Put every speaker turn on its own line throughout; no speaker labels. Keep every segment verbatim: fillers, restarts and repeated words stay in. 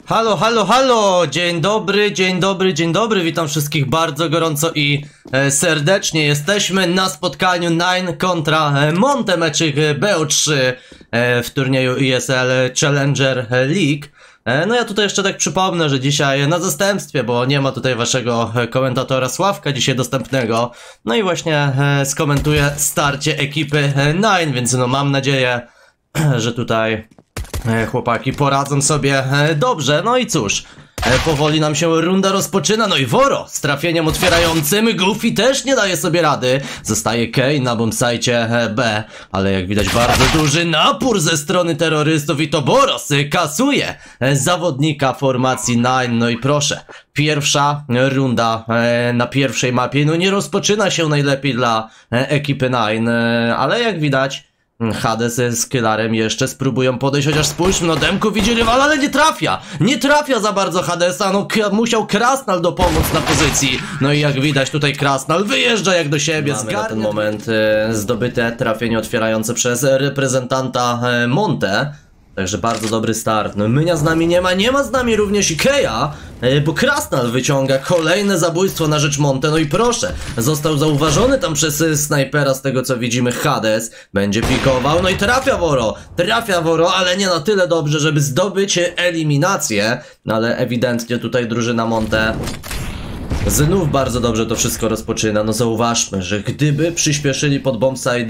Halo, halo, halo! Dzień dobry, dzień dobry, dzień dobry. Witam wszystkich bardzo gorąco i e, serdecznie. Jesteśmy na spotkaniu Nine kontra e, Monte, meczyk B O trzy e, w turnieju E S L Challenger League. E, no ja tutaj jeszcze tak przypomnę, że dzisiaj na zastępstwie, bo nie ma tutaj waszego komentatora Sławka dzisiaj dostępnego. No i właśnie e, skomentuję starcie ekipy Nine, więc no mam nadzieję, że tutaj chłopaki poradzą sobie dobrze. No i cóż, powoli nam się runda rozpoczyna. No i Woro z trafieniem otwierającym. Goofy też nie daje sobie rady. Zostaje Kane na bombsite B, ale jak widać bardzo duży napór ze strony terrorystów i to Boros kasuje zawodnika formacji Nine. No i proszę, pierwsza runda na pierwszej mapie no nie rozpoczyna się najlepiej dla ekipy Nine, ale jak widać Hades z Killarem jeszcze spróbują podejść, chociaż spójrzmy, no Demku widzi rywala, ale nie trafia, nie trafia za bardzo Hadesa, no musiał Krasnal dopomóc na pozycji, no i jak widać tutaj Krasnal wyjeżdża jak do siebie, mamy na ten moment e, zdobyte trafienie otwierające przez reprezentanta e, Monte. Także bardzo dobry start. No Mynia z nami nie ma, nie ma z nami również Ikeja, yy, bo Krasnal wyciąga kolejne zabójstwo na rzecz Monte. No i proszę, został zauważony tam przez y, snajpera, z tego co widzimy. Hades będzie pikował, no i trafia Woro, trafia Woro, ale nie na tyle dobrze, żeby zdobyć eliminację. No ale ewidentnie tutaj drużyna Monte znów bardzo dobrze to wszystko rozpoczyna. No zauważmy, że gdyby przyspieszyli pod bombside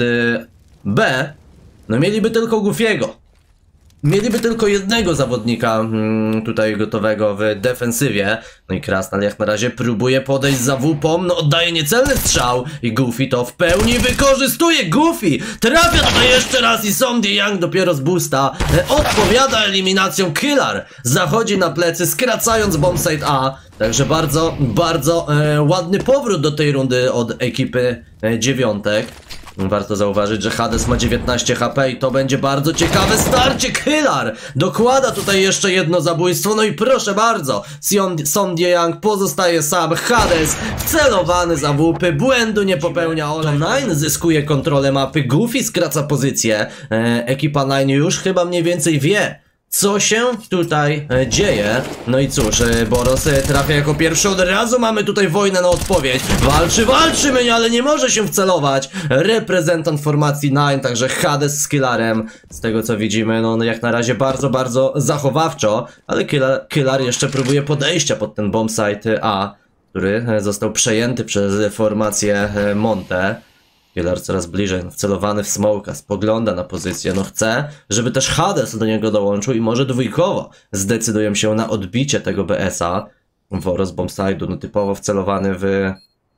B, no mieliby tylko Goofiego. Mieliby tylko jednego zawodnika hmm, tutaj gotowego w defensywie. No i Krasnal jak na razie próbuje podejść za W P-om. No oddaje niecelny strzał i Goofy to w pełni wykorzystuje. Goofy trafia tutaj jeszcze raz i Somdi Young dopiero z boosta e, odpowiada eliminacją. Killar zachodzi na plecy, skracając bombsite A. Także bardzo, bardzo e, ładny powrót do tej rundy od ekipy e, dziewiątek. Warto zauważyć, że Hades ma dziewiętnaście H P i to będzie bardzo ciekawe starcie. Killar dokłada tutaj jeszcze jedno zabójstwo. No i proszę bardzo, Somdi Young pozostaje sam. Hades wcelowany za W P, błędu nie popełnia. To Nine zyskuje kontrolę mapy, Goofy skraca pozycję. e, Ekipa Nine już chyba mniej więcej wie, co się tutaj e, dzieje. No i cóż, e, Boros e, trafia jako pierwszy. Od razu mamy tutaj wojnę na odpowiedź. Walczy, walczy Mynia, ale nie może się wcelować reprezentant formacji Nine, także Hades z Killarem. Z tego co widzimy, no, no jak na razie bardzo, bardzo zachowawczo. Ale Killar, Killar jeszcze próbuje podejścia pod ten bombsite A, który e, został przejęty przez formację e, Monte. Killar coraz bliżej, no, wcelowany w smoka, spogląda na pozycję, no chce, żeby też Hades do niego dołączył i może dwójkowo zdecydują się na odbicie tego B S-a. Woro z bombside'u, no typowo wcelowany w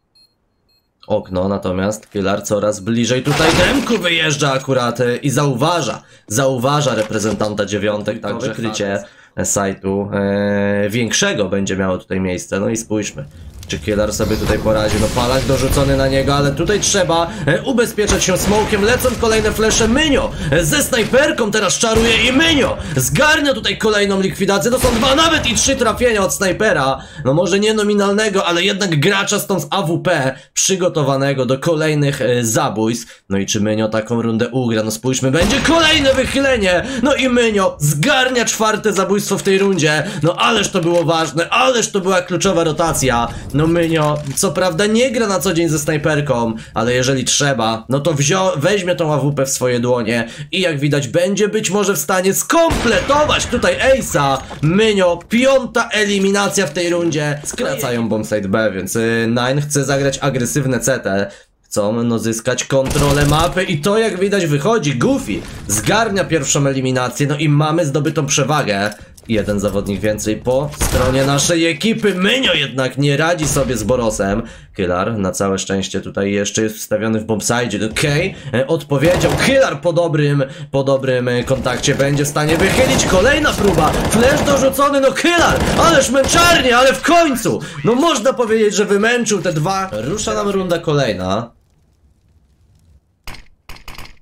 okno, natomiast Killar coraz bliżej. Tutaj Demku wyjeżdża akurat i zauważa, zauważa reprezentanta dziewiątek, także krycie sajtu e, większego będzie miało tutaj miejsce. No i spójrzmy, czy Killar sobie tutaj poradzi. No Palak dorzucony na niego, ale tutaj trzeba e, ubezpieczać się smokiem. Lecą kolejne flesze. Mynio e, ze snajperką teraz czaruje i Mynio zgarnia tutaj kolejną likwidację. To są dwa, nawet i trzy trafienia od snajpera. No może nie nominalnego, ale jednak gracza stąd z A W P przygotowanego do kolejnych e, zabójstw. No i czy Mynio taką rundę ugra? No spójrzmy, będzie kolejne wychylenie. No i Mynio zgarnia czwarte zabójstwo w tej rundzie. No ależ to było ważne, ależ to była kluczowa rotacja. No Mynio, co prawda nie gra na co dzień ze snajperką, ale jeżeli trzeba, no to weźmie tą A W P w swoje dłonie i jak widać będzie być może w stanie skompletować tutaj Ace'a. Mynio, piąta eliminacja w tej rundzie. Skracają bombsite B, więc yy, Nine chce zagrać agresywne C T. Chcą no zyskać kontrolę mapy i to jak widać wychodzi. Goofy zgarnia pierwszą eliminację, no i mamy zdobytą przewagę. Jeden zawodnik więcej po stronie naszej ekipy. Mynio jednak nie radzi sobie z Borosem. Killar na całe szczęście tutaj jeszcze jest ustawiony w bombside. Okej, okay. Odpowiedział. Killar po dobrym, po dobrym kontakcie będzie w stanie wychylić. Kolejna próba. Flash dorzucony. No Killar, ależ męczarnie, ale w końcu. No można powiedzieć, że wymęczył te dwa. Rusza nam runda kolejna.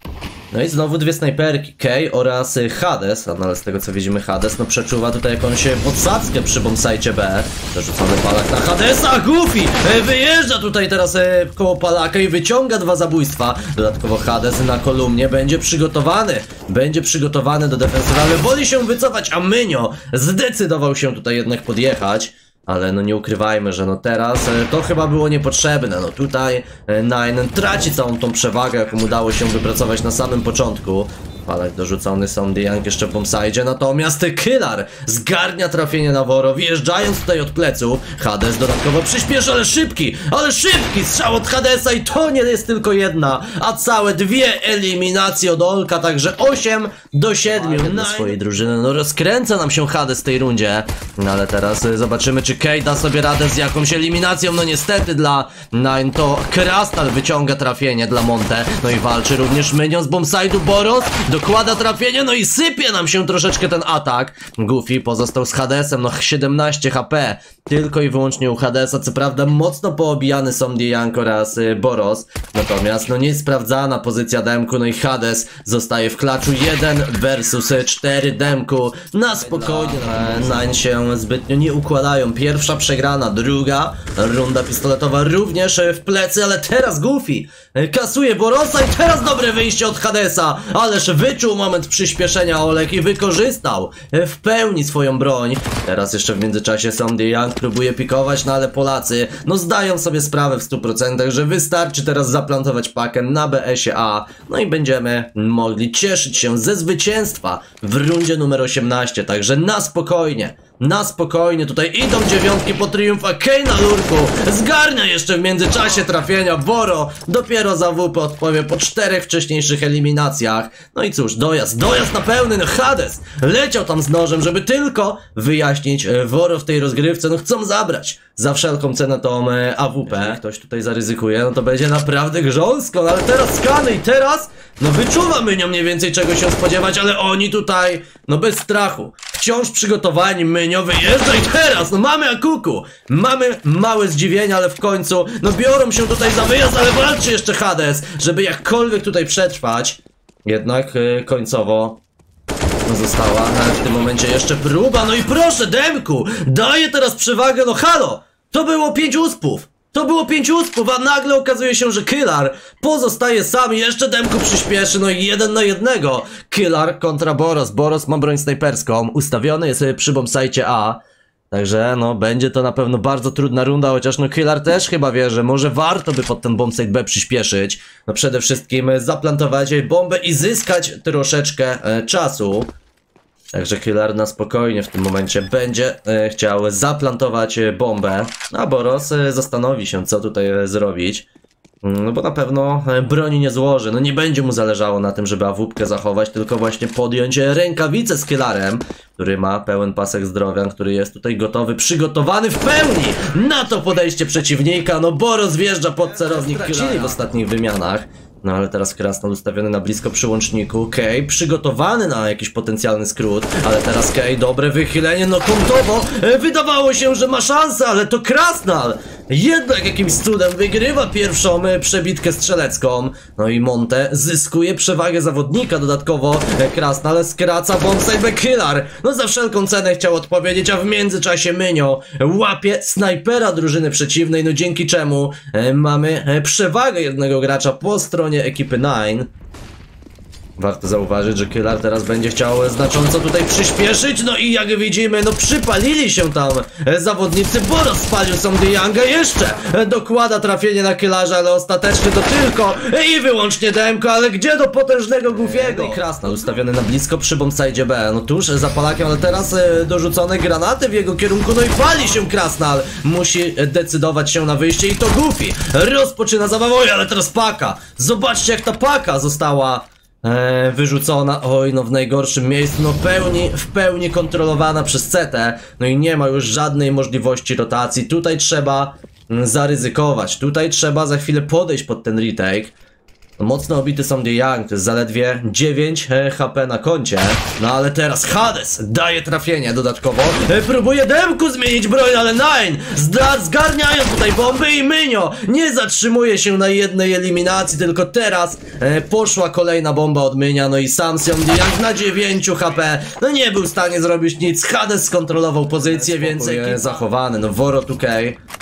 No i znowu dwie snajperki, Kay oraz Hades, no ale z tego co widzimy Hades, no przeczuwa tutaj jakąś podsadzkę przy bombsite B. Przerzucony palak na Hadesa, Goofy wyjeżdża tutaj teraz koło palaka i wyciąga dwa zabójstwa. Dodatkowo Hades na kolumnie będzie przygotowany, będzie przygotowany do defensywy, ale woli się wycofać, a Mynio zdecydował się tutaj jednak podjechać. Ale no nie ukrywajmy, że no teraz e, to chyba było niepotrzebne. No tutaj e, Nine traci całą tą przewagę, jaką udało się wypracować na samym początku. Palak dorzucony, Somdy Young jeszcze w bombsite, natomiast Killer zgarnia trafienie na Woro, wjeżdżając tutaj od plecu. Hades dodatkowo przyspiesza, ale szybki, ale szybki strzał od Hadesa i to nie jest tylko jedna, a całe dwie eliminacje od Olka, także osiem do siedmiu na swojej drużyny. No rozkręca nam się Hades w tej rundzie, no ale teraz y, zobaczymy, czy Kay da sobie radę z jakąś eliminacją. No niestety dla Nine to Krasnal wyciąga trafienie dla Monte, no i walczy również Minion z bombsite'u. Boros dokłada trafienie, no i sypie nam się troszeczkę ten atak. Goofy pozostał z Hadesem, no siedemnaście H P, tylko i wyłącznie u Hadesa, co prawda mocno poobijany są Young oraz y, Boros, natomiast no niesprawdzana pozycja Demku, no i Hades zostaje w klaczu jeden versus cztery Demku, na spokojnie. Nine się zbytnio nie układają, pierwsza przegrana, druga runda pistoletowa również w plecy, ale teraz Goofy kasuje Borosa i teraz dobre wyjście od Hadesa, ależ wyczuł moment przyspieszenia Olek i wykorzystał w pełni swoją broń. Teraz jeszcze w międzyczasie Somdy Young próbuje pikować, no ale Polacy no zdają sobie sprawę w stu procentach, że wystarczy teraz zaplantować pakę na B S ie A, no i będziemy mogli cieszyć się ze zwycięstwa w rundzie numer osiemnaście, także na spokojnie. Na spokojnie, tutaj idą dziewiątki po triumf, a Kay na lurku zgarnia jeszcze w międzyczasie trafienia. Boro dopiero za W P odpowie po czterech wcześniejszych eliminacjach. No i cóż, dojazd, dojazd na pełny, no Hades leciał tam z nożem, żeby tylko wyjaśnić Woro w tej rozgrywce. No chcą zabrać za wszelką cenę tą e, A W P. Jeżeli ktoś tutaj zaryzykuje, no to będzie naprawdę grząsko, no ale teraz skany i teraz no wyczuwa Mynio mniej więcej czego się spodziewać, ale oni tutaj no bez strachu, wciąż przygotowani. Mynio wyjeżdża i teraz no mamy Akuku, mamy małe zdziwienie, ale w końcu no biorą się tutaj za wyjazd, ale walczy jeszcze Hades, żeby jakkolwiek tutaj przetrwać. Jednak yy, końcowo no została w tym momencie jeszcze próba, no i proszę Demku, daje teraz przewagę, no halo, to było pięć uspów. To było pięć uspów, a nagle okazuje się, że Killer pozostaje sam i jeszcze Demku przyspieszy, no i jeden na jednego. Killer kontra Boros. Boros ma broń snajperską, ustawiony jest przy bombsite A. Także no będzie to na pewno bardzo trudna runda, chociaż no Killer też chyba wie, że może warto by pod ten bombsite B przyspieszyć. No przede wszystkim zaplantować bombę i zyskać troszeczkę e, czasu. Także Killer na spokojnie w tym momencie będzie e, chciał zaplantować bombę, a Boros e, zastanowi się, co tutaj e, zrobić. No bo na pewno e, broni nie złoży, no nie będzie mu zależało na tym, żeby A W P-kę zachować, tylko właśnie podjąć rękawicę z Killerem, który ma pełen pasek zdrowia, który jest tutaj gotowy, przygotowany w pełni na to podejście przeciwnika. No Boros wjeżdża pod celownik Killera w ostatnich wymianach. No ale teraz Krasnal ustawiony na blisko przyłączniku. Kay przygotowany na jakiś potencjalny skrót, ale teraz Kay dobre wychylenie, no kątowo e, wydawało się, że ma szansę, ale to Krasnal jednak jakimś cudem wygrywa pierwszą e, przebitkę strzelecką. No i Monte zyskuje przewagę zawodnika, dodatkowo e, Krasnal skraca bombsite Killer. No za wszelką cenę chciał odpowiedzieć, a w międzyczasie Mynio łapie snajpera drużyny przeciwnej, no dzięki czemu e, mamy e, przewagę jednego gracza po stronie ekipy Nine. Warto zauważyć, że Killer teraz będzie chciał znacząco tutaj przyspieszyć, no i jak widzimy, no przypalili się tam zawodnicy, Boros spalił Somdy Younga, jeszcze dokłada trafienie na Killerze, ale ostatecznie to tylko i wyłącznie Demko, ale gdzie do potężnego Goofiego? I Krasnal ustawiony na blisko przy bombsite B, no tuż za Palakiem, ale teraz dorzucone granaty w jego kierunku, no i pali się Krasnal, musi decydować się na wyjście i to Goofy rozpoczyna zabawę, oj, ale teraz paka, zobaczcie jak ta paka została Eee, wyrzucona, oj no w najgorszym miejscu, no pełni, w pełni kontrolowana przez C T, no i nie ma już żadnej możliwości rotacji, tutaj trzeba mm, zaryzykować, tutaj trzeba za chwilę podejść pod ten retake. Mocno obity Sondy Young, to jest zaledwie dziewięć H P na koncie. No ale teraz Hades daje trafienie dodatkowo. E, próbuje Demku zmienić broń, ale Nine zda zgarniają tutaj bomby i Mynio nie zatrzymuje się na jednej eliminacji, tylko teraz e, poszła kolejna bomba od Mynia. No i sam Sondy Young na dziewięć H P. No nie był w stanie zrobić nic. Hades skontrolował pozycję, więc jest zachowany. No Woro two K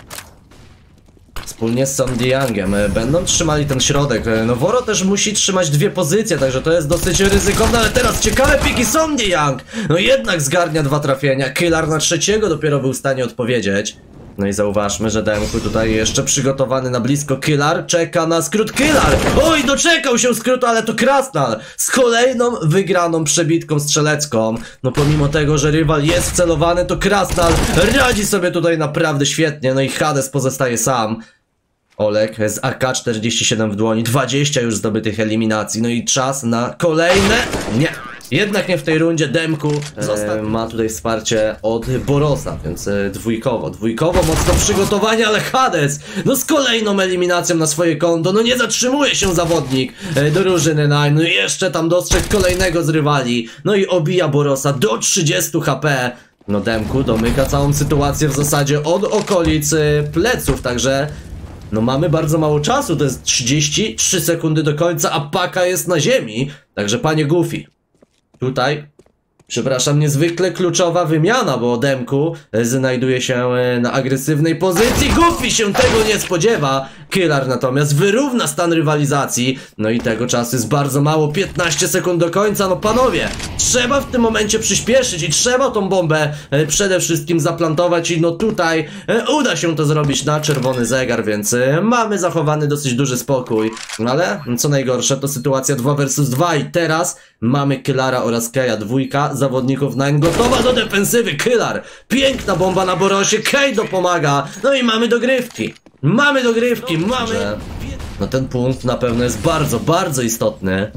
wspólnie z Sondy Youngiem będą trzymali ten środek. No Woro też musi trzymać dwie pozycje, także to jest dosyć ryzykowne, ale teraz ciekawe piki Sondy Young. No jednak zgarnia dwa trafienia. Killer na trzeciego dopiero był w stanie odpowiedzieć. No i zauważmy, że Demku tutaj jeszcze przygotowany na blisko. Killer czeka na skrót. Killer! Oj, doczekał się skrótu, ale to Krasnal z kolejną wygraną przebitką strzelecką. No pomimo tego, że rywal jest wcelowany, to Krasnal radzi sobie tutaj naprawdę świetnie. No i Hades pozostaje sam. Olek z A K czterdzieści siedem w dłoni, dwadzieścia już zdobytych eliminacji. No i czas na kolejne... Nie! Jednak nie w tej rundzie. Demku e, ma tutaj wsparcie od Borosa, więc e, dwójkowo, dwójkowo mocno przygotowanie, ale Hades no z kolejną eliminacją na swoje konto. No nie zatrzymuje się zawodnik e, drużyny Nine. No i jeszcze tam dostrzegł kolejnego z rywali. No i obija Borosa do trzydziestu H P. No Demku domyka całą sytuację w zasadzie od okolic e, pleców, także... No mamy bardzo mało czasu, to jest trzydzieści trzy sekundy do końca, a paka jest na ziemi. Także panie Goofy, tutaj, przepraszam, niezwykle kluczowa wymiana, bo Demku znajduje się na agresywnej pozycji. Goofy się tego nie spodziewa. Killer natomiast wyrówna stan rywalizacji. No i tego czasu jest bardzo mało, piętnaście sekund do końca. No panowie, trzeba w tym momencie przyspieszyć i trzeba tą bombę e, przede wszystkim zaplantować. I no tutaj e, uda się to zrobić na czerwony zegar, więc e, mamy zachowany dosyć duży spokój. No ale co najgorsze, to sytuacja dwa versus dwa i teraz mamy Killera oraz Keja, dwójka zawodników Nine gotowa do defensywy. Killer, piękna bomba na Borosie, Kej dopomaga. No i mamy dogrywki. Mamy dogrywki, no, mamy... Że, no ten punkt na pewno jest bardzo, bardzo istotny.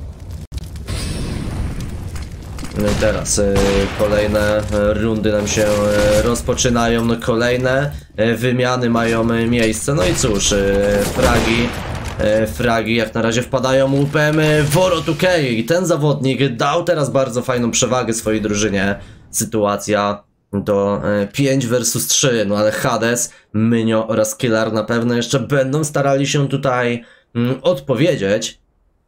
No i teraz y, kolejne rundy nam się y, rozpoczynają. No kolejne y, wymiany mają y, miejsce. No i cóż, y, fragi... Fragi jak na razie wpadają łupem Woro two K i ten zawodnik dał teraz bardzo fajną przewagę swojej drużynie. Sytuacja do pięć versus trzy, no ale Hades, Mynio oraz Killer na pewno jeszcze będą starali się tutaj mm, odpowiedzieć.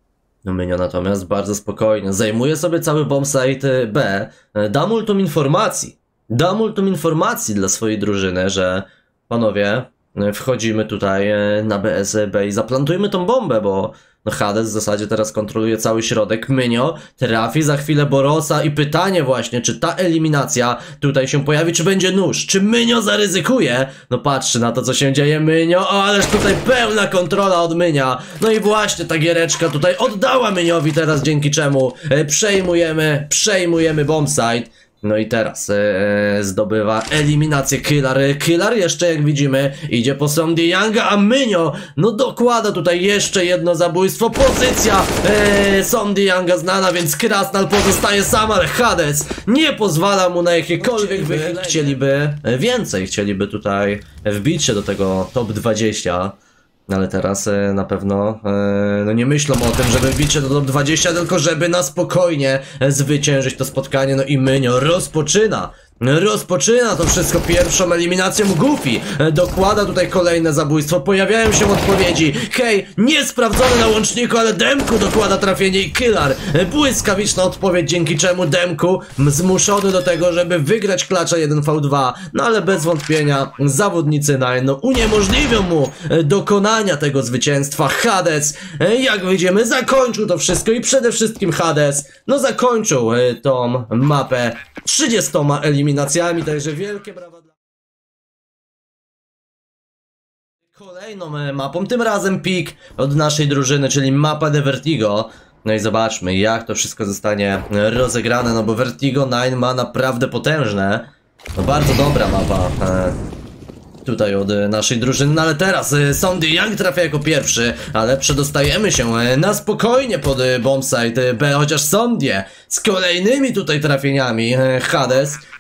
No Mynio natomiast bardzo spokojnie zajmuje sobie cały bombsite B, da multum informacji, da multum informacji dla swojej drużyny, że panowie, wchodzimy tutaj na B S B i zaplantujmy tą bombę, bo no Hades w zasadzie teraz kontroluje cały środek. Mynio trafi za chwilę Borosa i pytanie właśnie, czy ta eliminacja tutaj się pojawi, czy będzie nóż, czy Mynio zaryzykuje? No patrzy na to, co się dzieje Mynio, o, ależ tutaj pełna kontrola od Mynia. No i właśnie ta giereczka tutaj oddała Myniowi teraz, dzięki czemu e, przejmujemy, przejmujemy bombsite. No i teraz e, zdobywa eliminację Killer. Killer jeszcze, jak widzimy, idzie po Sondy Younga, a Mynio no dokłada tutaj jeszcze jedno zabójstwo. Pozycja e, Sondy Younga znana, więc Krasnal pozostaje sam, ale Hades nie pozwala mu na jakiekolwiek wychylenie. Chcieliby więcej, chcieliby tutaj wbić się do tego top dwadzieścia. Ale teraz e, na pewno e, no nie myślą o tym, żeby wbić się do top dwadzieścia, tylko żeby na spokojnie e, zwyciężyć to spotkanie. No i Mynio rozpoczyna Rozpoczyna to wszystko pierwszą eliminacją. Goofy e, dokłada tutaj kolejne zabójstwo. Pojawiają się odpowiedzi. Kej niesprawdzony na łączniku, ale Demku dokłada trafienie i Killer. E, błyskawiczna odpowiedź, dzięki czemu Demku zmuszony do tego, żeby wygrać klacza jeden v dwa. No ale bez wątpienia zawodnicy Nine no, uniemożliwią mu e, dokonania tego zwycięstwa. Hades, e, jak widzimy, zakończył to wszystko i przede wszystkim Hades no zakończył e, tą mapę trzydziestoma eliminacjami, także wielkie brawa dla... Kolejną mapą, tym razem pik od naszej drużyny, czyli mapa The Vertigo. No i zobaczmy, jak to wszystko zostanie rozegrane, no bo Vertigo Nine ma naprawdę potężne, no bardzo dobra mapa e, tutaj od naszej drużyny, no ale teraz e, Sondy Young trafia jako pierwszy, ale przedostajemy się e, na spokojnie pod e, bombsite B, chociaż Sondy z kolejnymi tutaj trafieniami. e, Hades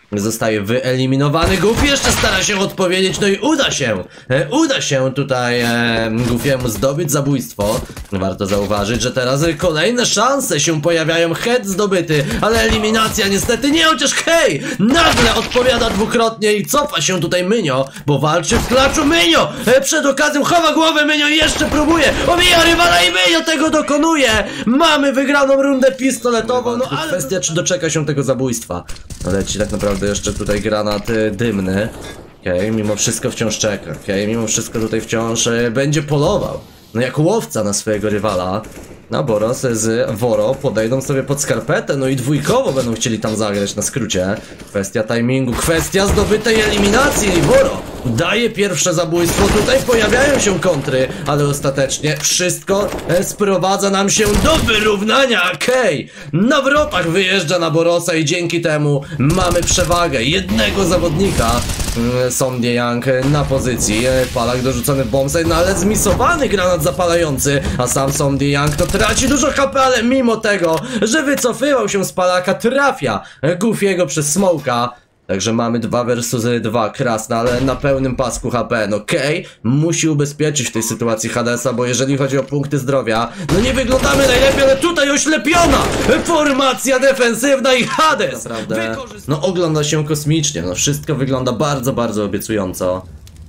zostaje wyeliminowany. Goofy jeszcze stara się odpowiedzieć, no i uda się, e, uda się tutaj e, Goofiemu zdobyć zabójstwo. Warto zauważyć, że teraz kolejne szanse się pojawiają, head zdobyty, ale eliminacja niestety nie, chociaż hej, nagle odpowiada dwukrotnie i cofa się tutaj Mynio, bo walczy w klaczu Mynio, e, przed okazją chowa głowę Mynio i jeszcze próbuje, omija rywala i Mynio tego dokonuje. Mamy wygraną rundę pistoletową, no ale kwestia, czy doczeka się tego zabójstwa. No leci tak naprawdę jeszcze tutaj granat y, dymny. Okej, okay, mimo wszystko wciąż czeka. Okej, okay, mimo wszystko tutaj wciąż y, będzie polował. No jak łowca na swojego rywala. No Boros z Woro podejdą sobie pod skarpetę, no i dwójkowo będą chcieli tam zagrać na skrócie. Kwestia timingu, kwestia zdobytej eliminacji i Woro daje pierwsze zabójstwo. Tutaj pojawiają się kontry, ale ostatecznie wszystko sprowadza nam się do wyrównania. Okej, okay. Nawropak wyjeżdża na Borosa i dzięki temu mamy przewagę jednego zawodnika. Sondy Young na pozycji, Palak dorzucony w bombsite, no ale zmisowany granat zapalający, a sam Sondy Young to traci dużo H P, ale mimo tego, że wycofywał się z Palaka, trafia Goofiego przez smoka. Także mamy dwa versus dwa, Krasna, ale na pełnym pasku H P. No Kay musi ubezpieczyć w tej sytuacji Hadesa, bo jeżeli chodzi o punkty zdrowia, no nie wyglądamy najlepiej, ale tutaj oślepiona formacja defensywna i Hades, prawda? No ogląda się kosmicznie, no wszystko wygląda bardzo, bardzo obiecująco.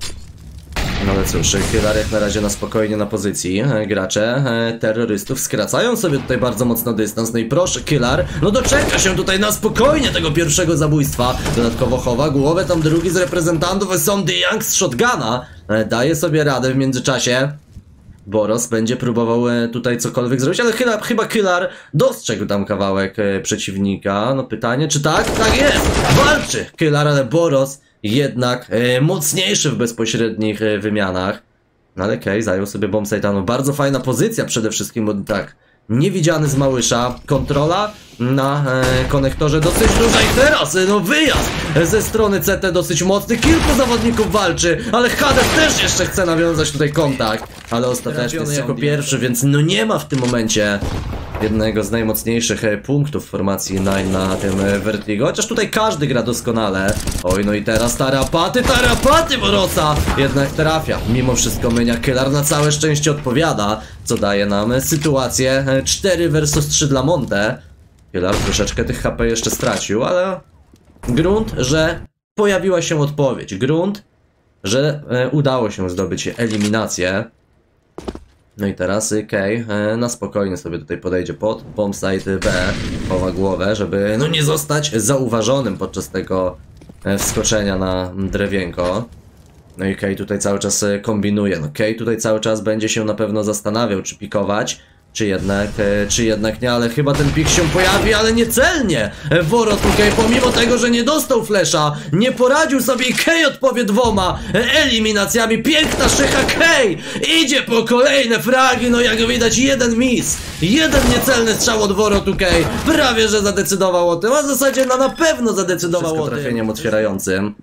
No ale cóż, Killer jak na razie na spokojnie na pozycji. Gracze e, terrorystów skracają sobie tutaj bardzo mocno dystans. No i proszę, Killer, no doczeka się tutaj na spokojnie tego pierwszego zabójstwa. Dodatkowo chowa głowę tam drugi z reprezentantów, Sondy Young z shotguna. E, daje sobie radę w międzyczasie. Boros będzie próbował e, tutaj cokolwiek zrobić, ale chyba, chyba Killer dostrzegł tam kawałek e, przeciwnika. No pytanie, czy tak? Tak jest! Walczy Killer, ale Boros jednak e, mocniejszy w bezpośrednich e, wymianach. No ale Kay zajął sobie bombsite'a. No bardzo fajna pozycja przede wszystkim, bo tak, niewidziany z Małysza, kontrola na e, konektorze dosyć duża i teraz e, no wyjazd ze strony C T dosyć mocny, kilku zawodników walczy, ale Hades też jeszcze chce nawiązać tutaj kontakt, ale ostatecznie jest jako pierwszy, więc no nie ma w tym momencie jednego z najmocniejszych e, punktów formacji Nine na tym e, Vertigo, chociaż tutaj każdy gra doskonale. Oj, no i teraz tarapaty, tarapaty Borosa jednak trafia. Mimo wszystko Mynia Killer na całe szczęście odpowiada, co daje nam e, sytuację e, cztery versus trzy dla Monte. Killer troszeczkę tych H P jeszcze stracił, ale grunt, że pojawiła się odpowiedź. Grunt, że e, udało się zdobyć eliminację. No i teraz Kay e, na spokojnie sobie tutaj podejdzie pod bombsite B, chowa głowę, żeby no nie zostać zauważonym podczas tego e, wskoczenia na drewienko. No i Kay tutaj cały czas e, kombinuje. No Kay tutaj cały czas będzie się na pewno zastanawiał, czy pikować, czy jednak, e, czy jednak nie, ale chyba ten pik się pojawi, ale niecelnie. E, Woro tutaj, pomimo tego, że nie dostał flesza, nie poradził sobie i Kay odpowie dwoma e, eliminacjami. Piękna szycha Kay! Idzie po kolejne fragi, no jak widać jeden miss, jeden niecelny strzał od Woro tutaj. Prawie, że zadecydował o tym, a w zasadzie no, na pewno zadecydował Wszystko o tym. Trafieniem otwierającym.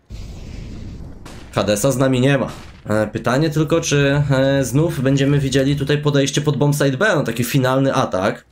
Hadesa z nami nie ma. Pytanie tylko, czy e, znów będziemy widzieli tutaj podejście pod bombsite B, no taki finalny atak.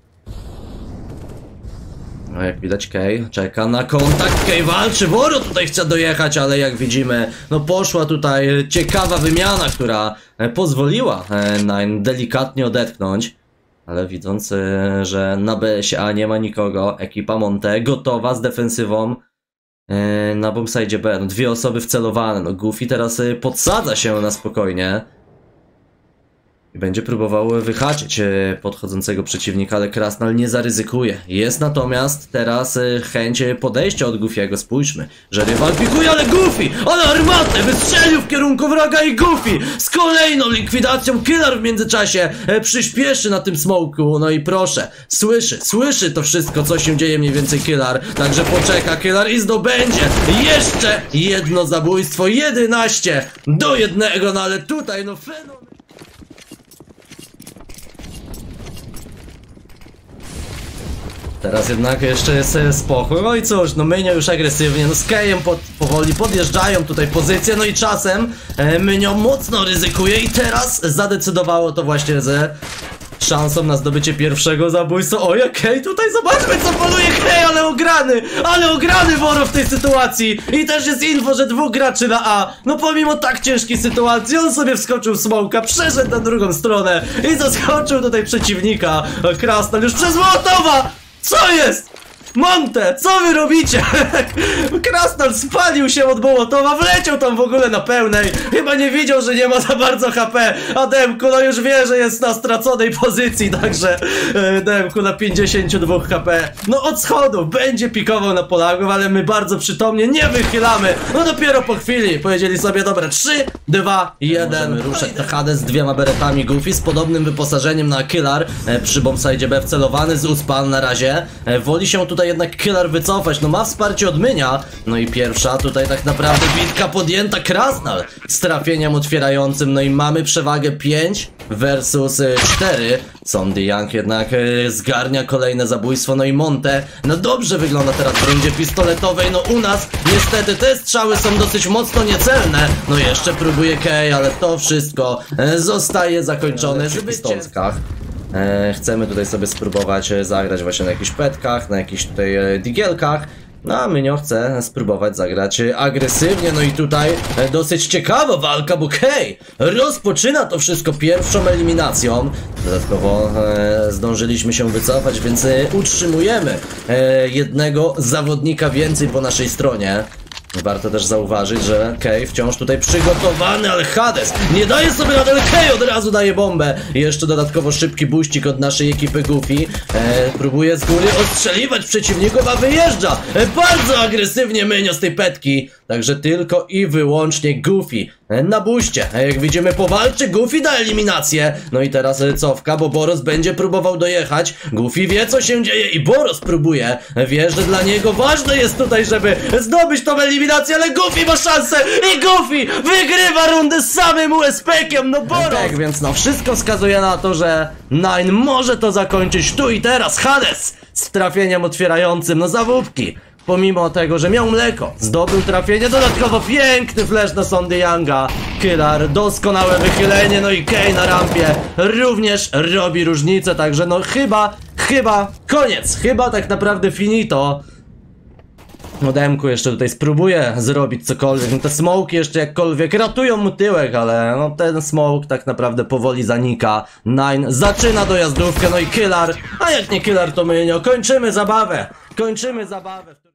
No jak widać Kay czeka na kontakt, Kay walczy, Woro tutaj chce dojechać, ale jak widzimy, no poszła tutaj ciekawa wymiana, która e, pozwoliła e, Nine delikatnie odetchnąć. Ale widząc, e, że na B S A nie ma nikogo, ekipa Monte gotowa z defensywą na bombsite B, no dwie osoby wcelowane, no Goofy teraz podsadza się na spokojnie i będzie próbował wyhaczyć podchodzącego przeciwnika, ale Krasnal nie zaryzykuje. Jest natomiast teraz chęć podejścia od Goofy'ego. Spójrzmy, że rywal pikuje, ale Goofy, ale armatę wystrzelił w kierunku wroga i Goofy z kolejną likwidacją. Killer w międzyczasie przyspieszy na tym smoku, no i proszę, słyszy, słyszy to wszystko, co się dzieje mniej więcej Killer, także poczeka Killer i zdobędzie jeszcze jedno zabójstwo, jedenaście do jednego, no ale tutaj no fenomen. Teraz jednak jeszcze jest spokój. No i cóż, no Mynio już agresywnie, no z Kayem pod, powoli podjeżdżają tutaj pozycję, no i czasem e, Mynio mocno ryzykuje i teraz zadecydowało to właśnie ze szansą na zdobycie pierwszego zabójstwa. Oj, okej, tutaj zobaczmy, co poluje Kej, ale ograny, ale ograny Woro w tej sytuacji. I też jest info, że dwóch graczy na A. No pomimo tak ciężkiej sytuacji, on sobie wskoczył w smoka, przeszedł na drugą stronę i zaskoczył tutaj przeciwnika. Krasnal już przez Mołotowa! Co jest? Monte, co wy robicie? Krasnal spalił się od Mołotowa, wleciał tam w ogóle na pełnej. Chyba nie widział, że nie ma za bardzo H P. A Demku no już wie, że jest na straconej pozycji. Także e, Demku na pięćdziesiąt dwa H P. No od schodów będzie pikował na Polaków, ale my bardzo przytomnie nie wychylamy. No dopiero po chwili powiedzieli sobie, dobra, trzy, dwa, jeden. Możemy ruszać na Hades z dwiema beretami Goofy z podobnym wyposażeniem na Killer e, przy bombside B wcelowany z Uspal na razie. E, woli się tutaj jednak Killer wycofać, no ma wsparcie od Mynia. No i pierwsza tutaj tak naprawdę bitka podjęta. Krasnal z trafieniem otwierającym, no i mamy przewagę pięć versus cztery. Sondy Young jednak e, zgarnia kolejne zabójstwo, no i Monte, no dobrze wygląda teraz w rundzie pistoletowej. No u nas niestety te strzały są dosyć mocno niecelne. No jeszcze próbuje Kej, ale to wszystko e, zostaje zakończone w pistolskach. E, chcemy tutaj sobie spróbować e, zagrać właśnie na jakichś petkach, na jakichś tutaj e, digielkach. No a Mynio chce spróbować zagrać e, agresywnie, no i tutaj e, dosyć ciekawa walka, bo Kej rozpoczyna to wszystko pierwszą eliminacją. Dodatkowo e, zdążyliśmy się wycofać, więc e, utrzymujemy e, jednego zawodnika więcej po naszej stronie. Warto też zauważyć, że Kej wciąż tutaj przygotowany, ale Hades nie daje sobie rady, ale Kej od razu daje bombę. I jeszcze dodatkowo szybki buścik od naszej ekipy Goofy. E, próbuje z góry ostrzeliwać przeciwników, a wyjeżdża e, bardzo agresywnie Mynio z tej petki. Także tylko i wyłącznie Goofy e, na buście. E, jak widzimy, powalczy Goofy na eliminację. No i teraz e, cofka, bo Boros będzie próbował dojechać. Goofy wie, co się dzieje i Boros próbuje. E, wie, że dla niego ważne jest tutaj, żeby zdobyć tą eliminację, ale Goofy ma szansę i Goofy wygrywa rundę z samym U S P-kiem, no Boros! Tak, więc no wszystko wskazuje na to, że Nine może to zakończyć tu i teraz. Hades z trafieniem otwierającym, no zawódki. Pomimo tego, że miał mleko, zdobył trafienie, dodatkowo piękny flash na Sondy Younga. Killer, doskonałe wychylenie, no i Kej na rampie również robi różnicę, także no chyba, chyba koniec, chyba tak naprawdę finito. No Demku jeszcze tutaj spróbuje zrobić cokolwiek, no te smoki jeszcze jakkolwiek ratują mu tyłek, ale no ten smoke tak naprawdę powoli zanika. Nine zaczyna dojazdówkę, no i Killer, a jak nie Killer to Mynio, kończymy zabawę, kończymy zabawę.